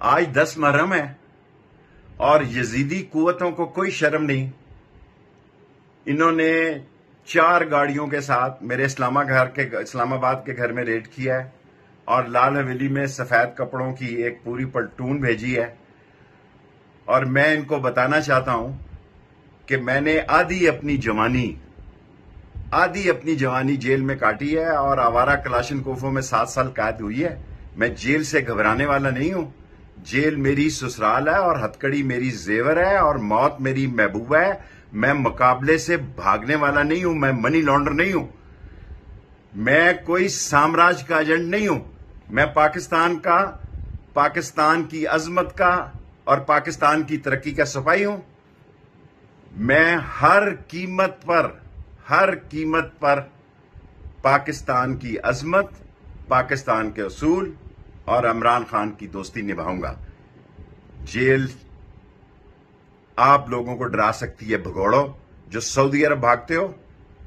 आज 10 मुहर्रम है और यजीदी कुव्वतों को कोई शर्म नहीं। इन्होंने 4 गाड़ियों के साथ मेरे इस्लामाबाद के घर में रेड किया है और लाल हवेली में सफेद कपड़ों की एक पूरी प्लटून भेजी है। और मैं इनको बताना चाहता हूं कि मैंने आधी अपनी जवानी जेल में काटी है और आवारा कलाशनकोफों में 7 साल कैद हुई है। मैं जेल से घबराने वाला नहीं हूं। जेल मेरी ससुराल है और हथकड़ी मेरी जेवर है और मौत मेरी महबूबा है। मैं मुकाबले से भागने वाला नहीं हूं। मैं मनी लॉन्डर नहीं हूं। मैं कोई साम्राज्य का एजेंट नहीं हूं। मैं पाकिस्तान की अजमत का और पाकिस्तान की तरक्की का सिपाही हूं। मैं हर कीमत पर पाकिस्तान की अजमत, पाकिस्तान के उसूल और इमरान खान की दोस्ती निभाऊंगा। जेल आप लोगों को डरा सकती है। भगोड़ो जो सऊदी अरब भागते हो,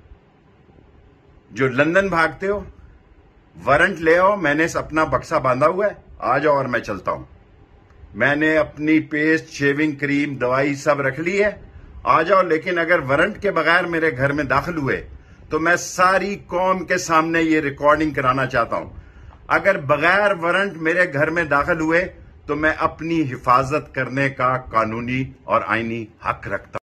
जो लंदन भागते हो, वारंट ले आओ। मैंने अपना बक्सा बांधा हुआ है, आ जाओ और मैं चलता हूं। मैंने अपनी पेस्ट, शेविंग क्रीम, दवाई सब रख ली है, आ जाओ। लेकिन अगर वारंट के बगैर मेरे घर में दाखिल हुए तो मैं सारी कौम के सामने ये रिकॉर्डिंग कराना चाहता हूं। अगर बगैर वारंट मेरे घर में दाखिल हुए तो मैं अपनी हिफाजत करने का कानूनी और आईनी हक रखता हूं।